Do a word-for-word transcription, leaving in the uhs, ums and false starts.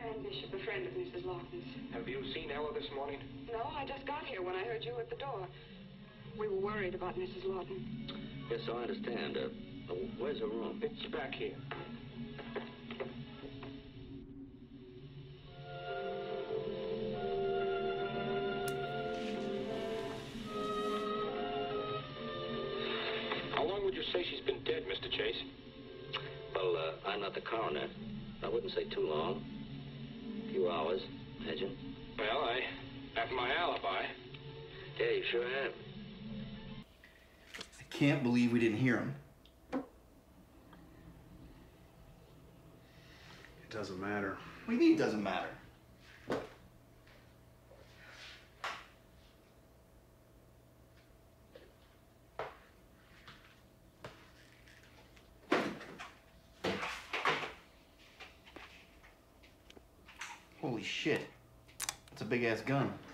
Ann Bishop, a friend of Missus Lawton's. Have you seen Ella this morning? No, I just got here when I heard you at the door. We were worried about Missus Lawton. Yes, I understand. Uh, where's her room? It's back here. How long would you say she's been dead, Mister Chase? Well, uh, I'm not the coroner. I wouldn't say too long. A few hours, imagine. Well, I have my alibi. Yeah, you sure have. I can't believe we didn't hear him. It doesn't matter. What do you mean it doesn't matter? Holy shit. That's a big ass gun.